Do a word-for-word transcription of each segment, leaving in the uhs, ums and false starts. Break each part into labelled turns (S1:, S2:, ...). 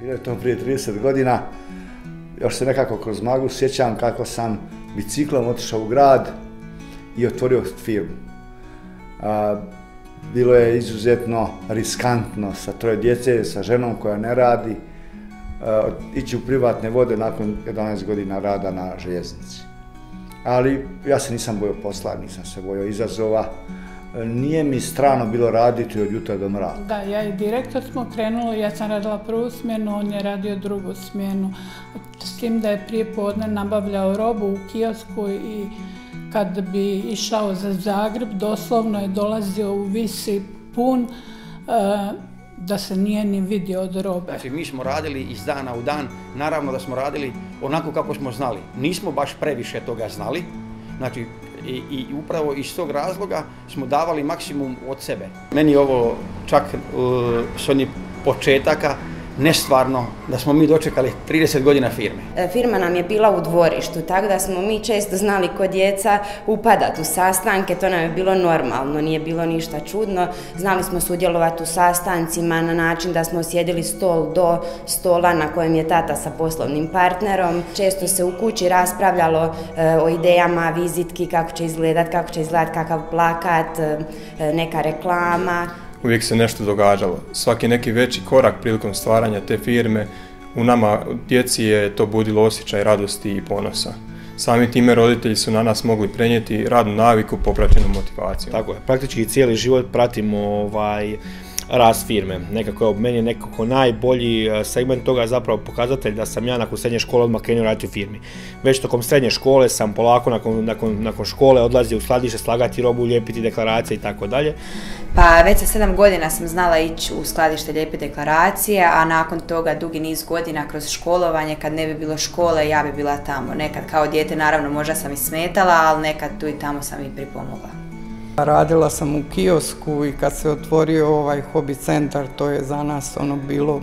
S1: Bilo je to prije trideset godina, još se nekako kroz maglu sjećam kako sam biciklom otišao u grad i otvorio firmu. A, bilo je izuzetno riskantno sa troje djece, sa ženom koja ne radi, a, ići u privatne vode nakon jedanaest godina rada na željeznici. Ali ja se nisam bojao posla, nisam se bojao izazova. Nije mi strano bilo raditi od jutra do mraka.
S2: Da, ja i direktor smo krenuli, ja sam radila prvu smjenu, on je radio drugu smjenu. S tim da je prije podne nabavljao robu u kiosku i kad bi išao za Zagreb, doslovno je dolazio u Visi pun, da se nije ni vidio od robe.
S3: Znači, mi smo radili iz dana u dan, naravno da smo radili onako kako smo znali. Nismo baš previše toga znali, znači, I, i upravo iz tog razloga smo davali maksimum od sebe. Meni je ovo čak uh, s onih početaka nestvarno da smo mi dočekali trideset godina firme.
S4: Firma nam je bila u dvorištu, tako da smo mi često znali kod djeca upadati u sastanke, to nam je bilo normalno, nije bilo ništa čudno. Znali smo sudjelovati u sastancima na način da smo sjedili stol do stola na kojem je tata sa poslovnim partnerom. Često se u kući raspravljalo e, o idejama, vizitki, kako će izgledati, kako će izgledati kakav plakat, e, neka reklama.
S5: Uvijek se nešto događalo. Svaki neki veći korak prilikom stvaranja te firme u nama, djeci, je to budilo osjećaj radosti i ponosa. Sami time roditelji su na nas mogli prenijeti radnu naviku popraćenu motivacijom.
S6: Tako je, praktički cijeli život pratimo ovaj, rast firme. Nekako je meni nekako najbolji segment toga zapravo pokazatelj da sam ja nakon srednje škole odmah krenuo raditi u firmi. Već tokom srednje škole sam polako nakon, nakon, nakon škole odlazio u skladište, slagati robu, lijepiti deklaracije i tako dalje.
S7: Pa već sa sedam godina sam znala ići u skladište lijepiti deklaracije, a nakon toga dugi niz godina kroz školovanje, kad ne bi bilo škole, ja bi bila tamo. Nekad kao dijete naravno možda sam i smetala, ali nekad tu i tamo sam i pripomogla.
S8: Radila sam u kiosku i kad se otvorio ovaj hobi centar, to je za nas ono bilo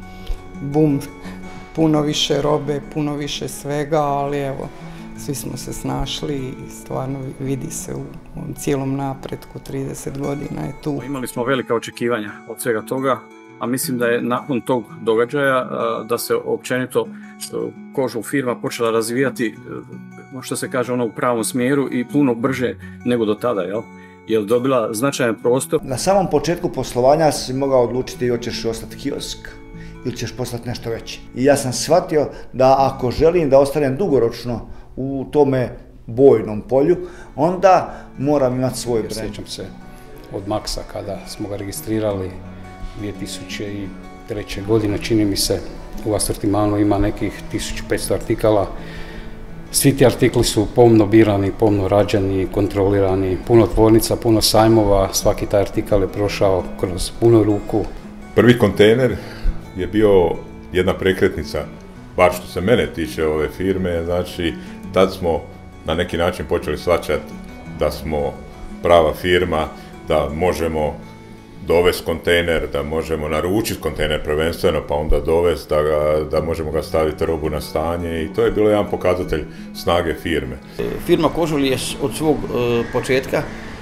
S8: bum, puno više robe, puno više svega, ali evo, svi smo se snašli i stvarno vidi se u, u cijelom napretku, trideset godina je tu.
S9: Imali smo velika očekivanja od svega toga, a mislim da je nakon tog događaja da se općenito Kožul firma počela razvijati, što se kaže, ono u pravom smjeru i puno brže nego do tada, jel? Je dobila značajan prostor.
S1: Na samom početku poslovanja si mogao odlučiti hoćeš ostati kiosk ili ćeš postati nešto veće. I ja sam shvatio da ako želim da ostanem dugoročno u tome bojnom polju, onda moram imati svoj brend.
S10: Sjećam se od Maksa kada smo ga registrirali dvije tisuće treće. godine, čini mi se, u asortimanu ima nekih tisuću petsto artikala. Svi ti artikli su pomno birani, pomno rađeni, kontrolirani, puno tvornica, puno sajmova, svaki taj artikal je prošao kroz puno ruku.
S11: Prvi kontejner je bio jedna prekretnica, bar što se mene tiče ove firme, znači tad smo na neki način počeli shvaćati da smo prava firma, da možemo dovesti kontejner, da možemo naručiti kontejner prvenstveno, pa onda dovesti da, ga, da možemo ga staviti robu na stanje i to je bilo jedan pokazatelj snage firme.
S3: Firma Kožul je od svog e, početka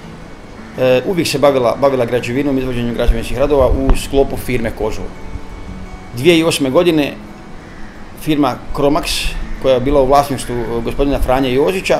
S3: e, uvijek se bavila, bavila građevinom, izvođenjem građevinskih radova u sklopu firme Kožul. dvije tisuće osme. godine firma Cromax, koja je bila u vlasništvu gospodina Franje Jozića,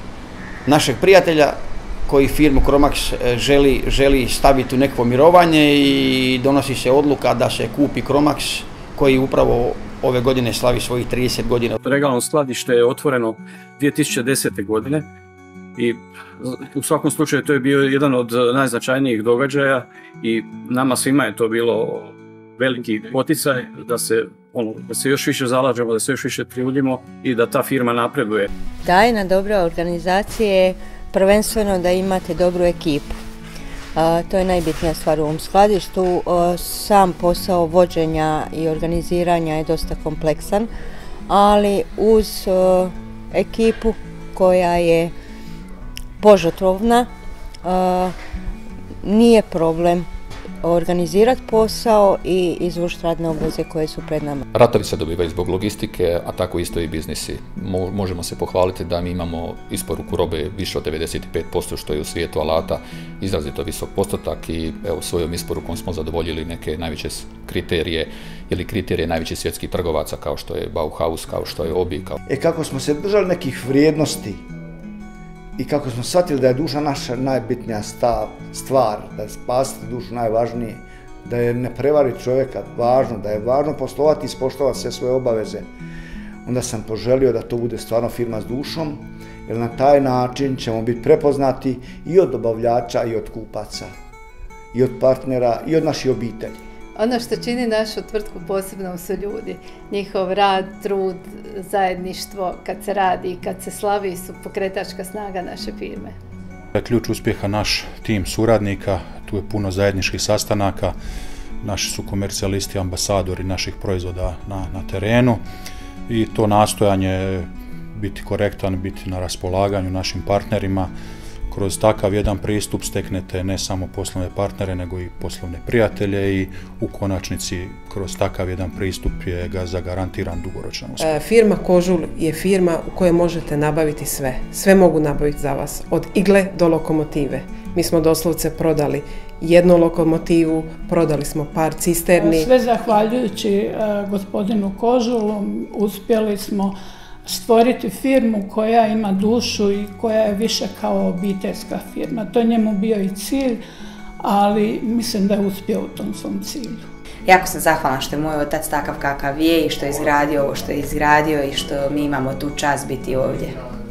S3: našeg prijatelja, koji firmu Cromax želi, želi staviti u nekakvo mirovanje i donosi se odluka da se kupi Cromax, koji upravo ove godine slavi svojih trideset godina.
S9: Regionalno skladište je otvoreno dvije tisuće desete. godine i u svakom slučaju to je bio jedan od najznačajnijih događaja i nama svima je to bilo veliki poticaj da se, ono, da se još više zalažemo, da se još više trudimo i da ta firma napreduje.
S12: Tajna dobra organizacije je prvenstveno da imate dobru ekipu. A, to je najbitnija stvar u ovom skladištu. A, sam posao vođenja i organiziranja je dosta kompleksan, ali uz a, ekipu koja je požrtvovna, a, nije problem organizirati posao i izvršiti radne obveze koje su pred nama.
S13: Ratovi se dobivaju zbog logistike, a tako isto i biznisi. Mo, možemo se pohvaliti da mi imamo isporuku robe više od devedeset pet posto što je u svijetu alata izrazito visok postotak i evo, svojom isporukom smo zadovoljili neke najveće kriterije ili kriterije najvećih svjetskih trgovaca kao što je Bauhaus, kao što je Obi. Kao...
S1: E kako smo se držali nekih vrijednosti i kako smo shvatili da je duša naša najbitnija stav, stvar, da je spasiti dušu najvažnije, da je ne prevariti čovjeka važno, da je važno poslovati i ispoštovati sve svoje obaveze, onda sam poželio da to bude stvarno firma s dušom, jer na taj način ćemo biti prepoznati i od dobavljača i od kupaca, i od partnera i od naših obitelji.
S14: Ono što čini našu tvrtku posebnom su ljudi. Njihov rad, trud, zajedništvo, kad se radi i kad se slavi su pokretačka snaga naše firme.
S15: Ključ uspjeha naš tim suradnika, tu je puno zajedničkih sastanaka, naši su komercijalisti, ambasadori naših proizvoda na, na terenu i to nastojanje biti korektan, biti na raspolaganju našim partnerima. Kroz takav jedan pristup steknete ne samo poslovne partnere, nego i poslovne prijatelje i u konačnici kroz takav jedan pristup je ga zagarantiran dugoročan uspjeh.
S16: E, firma Kožul je firma u kojoj možete nabaviti sve. Sve mogu nabaviti za vas, od igle do lokomotive. Mi smo doslovce prodali jednu lokomotivu, prodali smo par cisterni.
S2: Sve zahvaljujući uh, gospodinu Kožulu uspjeli smo stvoriti firmu koja ima dušu i koja je više kao obiteljska firma. To je njemu bio i cilj, ali mislim da je uspio u tom svom cilju.
S7: Jako sam zahvalna što je moj otac takav kakav je i što je izgradio ovo što je izgradio i što mi imamo tu čast biti ovdje.